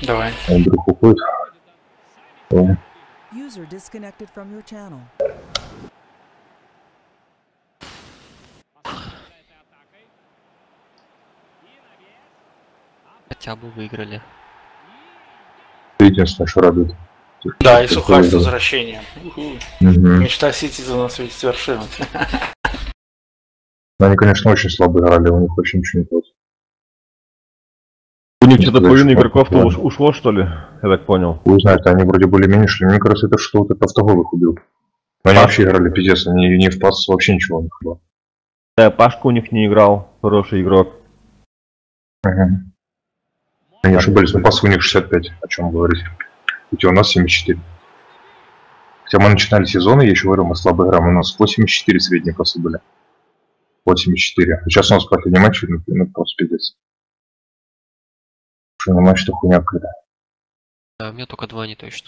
Давай. Он вдруг уходит. Ой. User disconnected from your channel. Хотя бы выиграли. Единственное, что радует. Да, и Сухарь с возвращением. Угу. Мечта Сити на свете свершилась. Они, конечно, очень слабо играли, у них вообще ничего не получилось. У них что-то половина игроков-то ушло, что ли? Я так понял. Вы знаете, они вроде более-менее шли. Мне кажется, это что вот это автогол их убил. Но они вообще играли пиздец, они не в пас вообще ничего не было. Да, Пашка у них не играл, хороший игрок. Угу. Они ошибались, но пас у них 65, о чем говорить. Ведь у нас 74. Хотя мы начинали сезон, я еще говорю, мы слабо играем, у нас 84 средние пасы были. 84. А сейчас у нас последний матч, ну просто пиздец. Что на матч-то хуйня какая-то. Да, у меня только 2 не точно.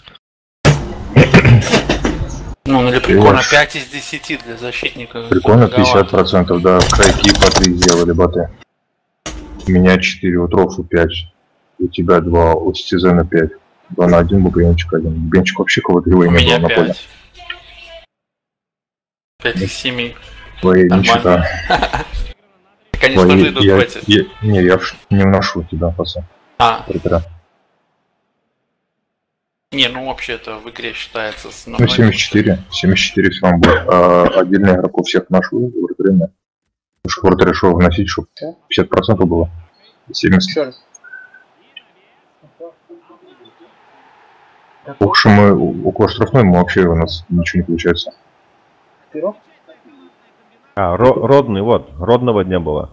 Ну, или прикольно, 5 из 10 для защитника. Прикольно, 50%, да. Крайки по 3 сделали, баты. У меня 4, у Трофу 5. У тебя 2, у Стизена 5. 2 на 1, Бубенчик 1. Бубенчик вообще кого-то его не было на поле. 5 из 7. Твои ничего. Конечно же идут против. Не, я не вношу тебя, пацан. Не, ну вообще это в игре считается. Ну 74 все равно будет. А отдельно игроков всех вношу в время. Потому что Порт решил вносить, чтобы 50% было. 70%. Ох, что мы около штрафной, мы вообще у нас ничего не получается. Родный, вот, Родного не было.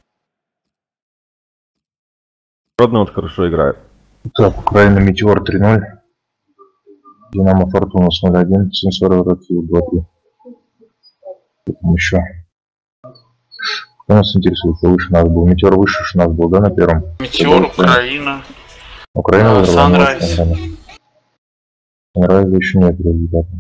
Родный вот хорошо играет. Так, Украина Метеор 3-0. Динамо Фортуна 0-1. Сенсоры Ротфилд 2-3. Потом еще. Кто нас интересует, кто выше нас был? Метеор выше нас был, да, на первом? Метеор, Украина. Украина, Санрайз. Санрайза еще нет результата.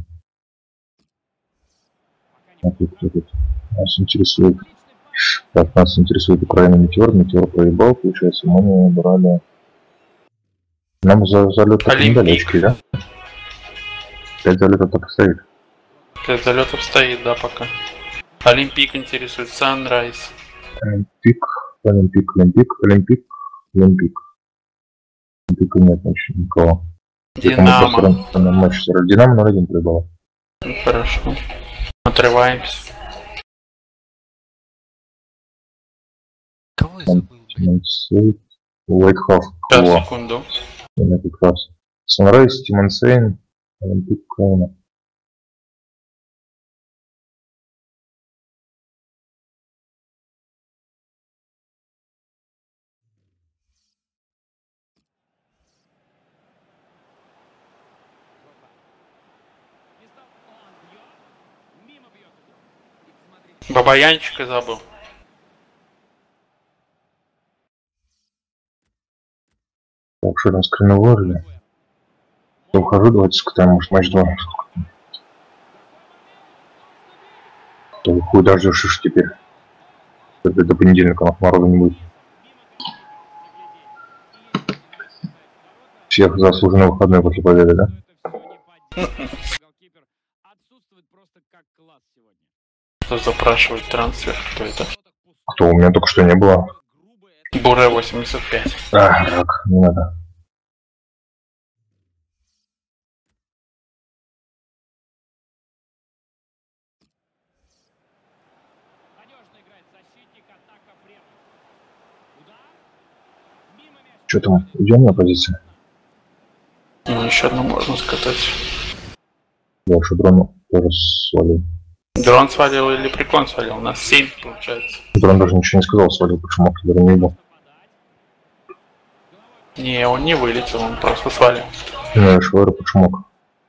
А тут кто тут? Нас интересует. Так, нас интересует Украина Метеор. Метеор проебал, получается, мы не брали. Нам за залет так не дали очки, да? 5 залетов так и стоит. 5 залетов стоит, да, пока. Олимпик интересует, Санрайз. Олимпик. Олимпика нет вообще никого. Динамо. Динамо 0-1 проебал. Хорошо. Отрываемся. Кого я забыл? Лайкхаф. Сейчас, секунду. Санрайз, Тимонсейн, Олимпик, Украина. Бабаянчика забыл. Так, что там скрины вложили? Я ухожу, давайте скатаем, может матч 2. То хуй дождешься теперь. До понедельника морода не будет. Всех заслуженные выходные после победы, да? Кто запрашивает трансфер? Кто это? Кто? У меня только что не было. Буре 85. Так, не надо. Что там? Идем на позицию? Ну, еще одну можно скатать. Дальше дрон тоже свалил. Дрон свалил или прикон свалил? У нас 7 получается. Дрон даже ничего не сказал, свалил, почему я не видел. Не, он не вылетел, он просто свалил. Не, швары, почему?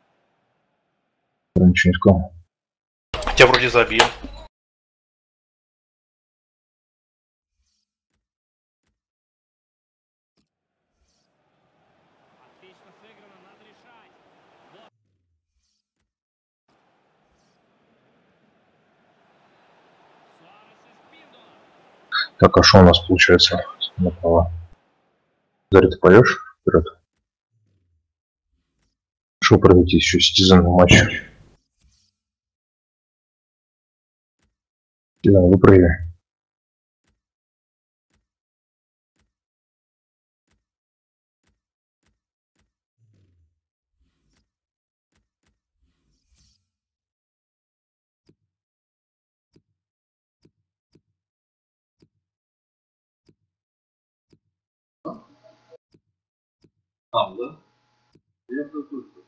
Дрон ничего не сказал. Хотя вроде забил. Так, а что у нас получается направо? Заря, ты поешь? Вперед. Что пройти еще Citizen матч? Citizen, выпрыгивай. Там, да? Я тут.